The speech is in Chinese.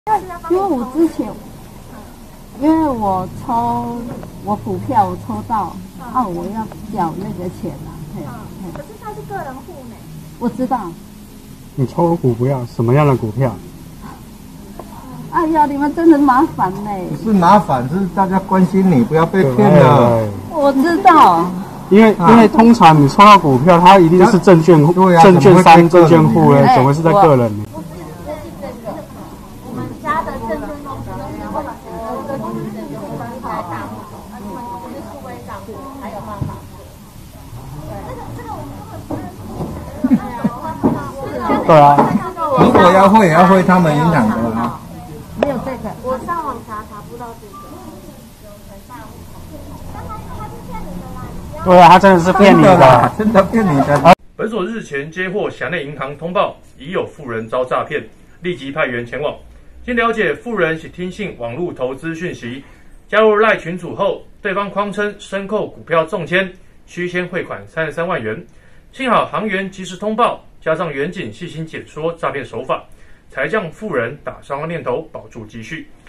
因为我之前，因为我股票我抽到，我要缴那个钱啊。 可是他是个人户呢。 我知道。 你抽股票什么样的股票？ 哎呀，你们真的麻烦呢。 不是麻烦，是大家关心你，不要被骗了。 我知道。因为通常你抽到股票，它一定是证券商、证券户呢，怎么会是在个人呢？ 我们家的证券公司是我们的证券公司在大陆，你们是数位账户，还有办法。 对啊。 如果要汇，也要汇他们银行的啊。 没有这个， 我上网查不到这个。 对啊，他真的是骗你的， 真的骗你的。 本所日前接获辖内银行通报，已有富人遭诈骗，立即派员前往。经了解，富人是听信网络投资讯息，加入赖群组后，对方谎称申购股票中签，需先汇款33万元。幸好行员及时通报，加上员警细心解说诈骗手法，才将富人打消念头，保住积蓄。